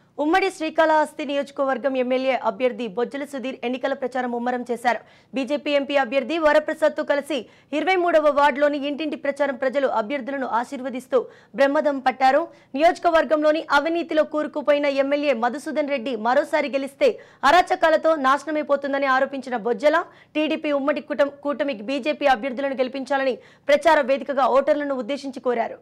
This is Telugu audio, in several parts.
ఉమ్మడి శ్రీకాళహస్తి నియోజకవర్గం ఎమ్మెల్యే అభ్యర్థి బొజ్జల సుధీర్ ఎన్నికల ప్రచారం ముమ్మరం చేశారు. బీజేపీ ఎంపీ అభ్యర్థి వరప్రసాద్తో కలిసి 23వ వార్డులోని ఇంటింటి ప్రచారం ప్రజలు అభ్యర్థులను ఆశీర్వదిస్తూ బ్రహ్మదం పట్టారు. నియోజకవర్గంలోని అవినీతిలో కూరుకుపోయిన ఎమ్మెల్యే మధుసూదన్ రెడ్డి మరోసారి గెలిస్తే అరాచకాలతో నాశనమైపోతుందని ఆరోపించిన బొజ్జల టీడీపీ ఉమ్మడి కూటమికి బీజేపీ అభ్యర్థులను గెలిపించాలని ప్రచార వేదికగా ఓటర్లను ఉద్దేశించి కోరారు.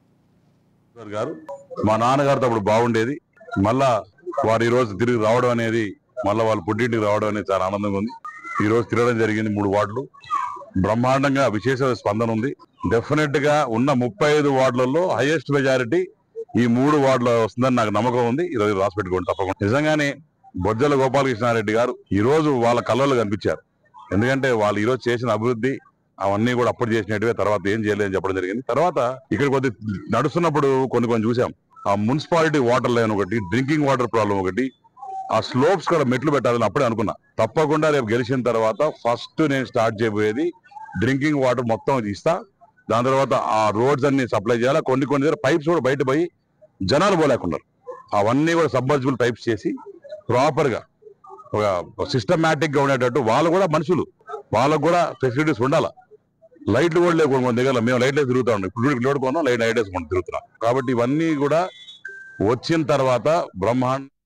మా నాన్నగారితో అప్పుడు బాగుండేది, మళ్ళా వారు ఈ రోజు తిరిగి రావడం అనేది, మళ్ళీ వాళ్ళు పుట్టింటికి రావడం అనేది చాలా ఆనందంగా ఉంది. ఈ రోజు తిరగడం జరిగింది. 3 వార్డులు బ్రహ్మాండంగా విశేష స్పందన ఉంది. డెఫినెట్ గా ఉన్న 35 వార్డులలో హైయెస్ట్ మెజారిటీ ఈ 3 వార్డులో వస్తుందని నాకు నమ్మకం ఉంది. ఈరోజు రాసి పెట్టుకోండి తప్పకుండా. నిజంగానే బొజ్జల గోపాలకృష్ణారెడ్డి గారు ఈ రోజు వాళ్ళ కళ్ళలో కనిపించారు. ఎందుకంటే వాళ్ళు ఈ రోజు చేసిన అభివృద్ధి అవన్నీ కూడా అప్పుడు చేసినట్టువే, తర్వాత ఏం చేయలేదని చెప్పడం జరిగింది. తర్వాత ఇక్కడ కొద్ది నడుస్తున్నప్పుడు కొన్ని చూసాం. ఆ మున్సిపాలిటీ వాటర్ లైన్ ఒకటి, డ్రింకింగ్ వాటర్ ప్రాబ్లం ఒకటి, ఆ స్లోప్స్ కూడా మెట్లు పెట్టాలని అప్పుడే అనుకున్నా. తప్పకుండా రేపు గెలిచిన తర్వాత ఫస్ట్ నేను స్టార్ట్ చేయబోయేది డ్రింకింగ్ వాటర్ మొత్తం ఇస్తా. దాని తర్వాత ఆ రోడ్స్ అన్ని సప్లై చేయాలి. కొన్ని దగ్గర పైప్స్ కూడా బయట పోయి జనాలు పోలేకున్నారు. అవన్నీ కూడా సబ్మర్జిబుల్ పైప్స్ చేసి ప్రాపర్ గా ఒక సిస్టమేటిక్ గా ఉండేటట్టు, వాళ్ళు కూడా మనుషులు, వాళ్ళకు కూడా ఫెసిలిటీస్ ఉండాలి. లైట్లు కూడా లేకుండా మన దగ్గర మేము లైట్ వేసి తిరుగుతా ఉన్నాం. ఇప్పుడు లోడ్ కొన్నాం, లైట్ వేసుకొని తిరుగుతున్నాం. కాబట్టి ఇవన్నీ కూడా వచ్చిన తర్వాత బ్రహ్మాండ